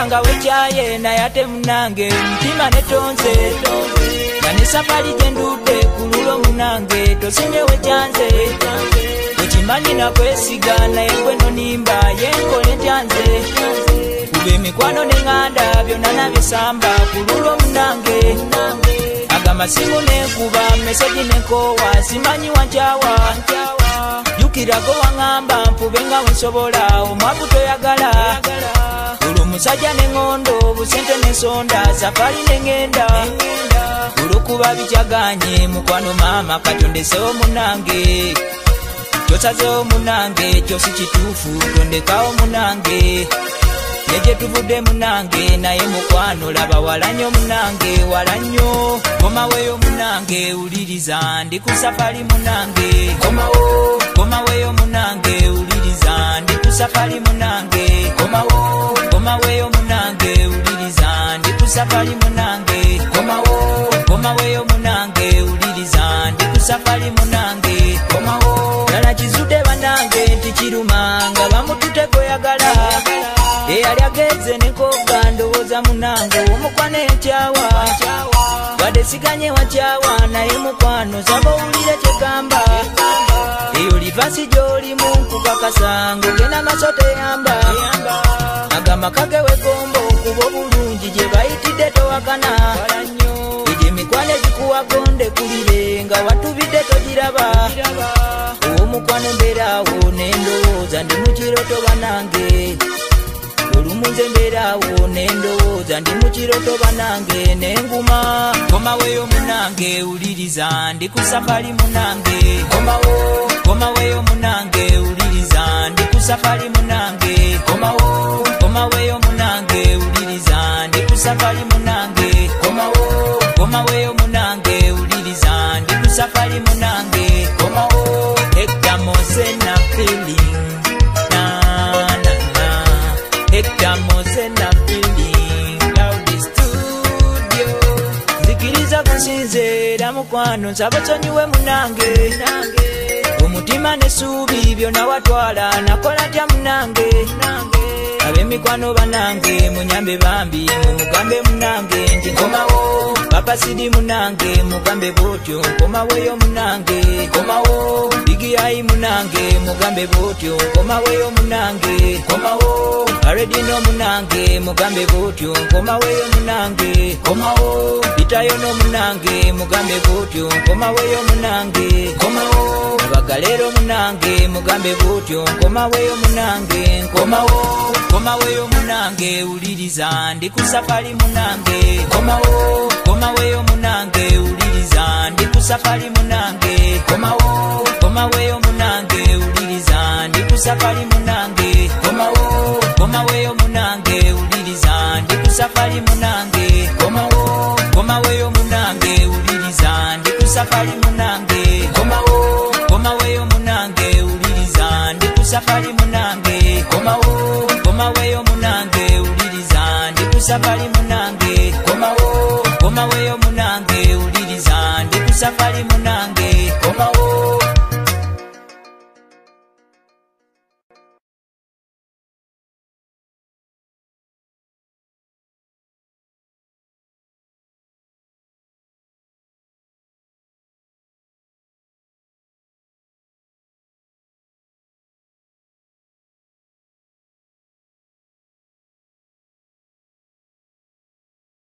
nga wekyaye naye ate munange mutima netonze nga ne safari gyendudde ku lulo munange tosinye wekyanze wekimanyi nakwesiga naye gwe nonimba yenkole ntyanze kuba emikwano neŋŋanda byonna nabisamba ku lulo munange agamasimu nenkuba meseji nenkoowa simanyi wankyawa jukirago waŋŋamba mpube nga wensobola omwavu toyagala olwo musajja neŋŋondo busente nensonda safari neŋŋenda olwokuba bikyaganye mukwano maama katondesewo munange kyosazewo munange kyosi kituufu tondekawo munange neje tuvudde munange naye mukwano laba walanyo munange walanyo komaweyo munange uliriza ndi ku safari munange komaweyo munange uliriza ndi ku safari munange komaweyo munange uliriza ndi ku safari munange komaweyo munange uliriza ndi ku safari munange dala kizude banange nti kiruma nga bamututegoyagala eyali ageze nekoga ndowooza munange omukwano ekyawa wadde siganye wakyawa naye mukwano saba owulire kyegamba eyo livasi gy'olimu nkukakasa ng'ogenda maaso teyamba agamaka gewegomba okuba obulungi gye bayitidde towakana egyo emikwano egikuwagonde kulire nga watubidde togiraba owomukwano mbeeraawo nendowooza ndi mukiroto banange olumunze mbeeraawo nendowooza ndi mukiroto banange nenguma komaweyo munange uliriza ndi ku safari munange komaweyo munange uliriza ndi ku safari munange komaweyo munange uliriza ndi ku safari munange komaweyo munange uliriza ndi ku safari munange ektamosena feeling ektamosena feeling loud studio nzikiriza kusinzeera mukwano nsaba sonyiwe munange omutima nesuubi byonna watwala nakola tya munange ab'emikwano banange munyambe bambi mumugambe munange nti nkomawo papasidi munange mugambe bwotyo nkomaweyo munange bigiyayi munange mugambe bwotyo nkomaweyo munange aredino munange mugambe bwotyo nkomaweyo munange bitayono munange mugambe bwotyo nkomaweyo munange abagalero munange mugambe bwotyo nkomaweyo munange komaweyo munange uliriza ndi ku safari munange komaweyo munange uliriza ndi ku safari munange komaweyo munange uliriza ndi ku safari munange komaweyo munange uliriza ndi ku safari munange komaweyo munange uliriza ndi ku safari munange komaweyo munange uliriza ndi ku safari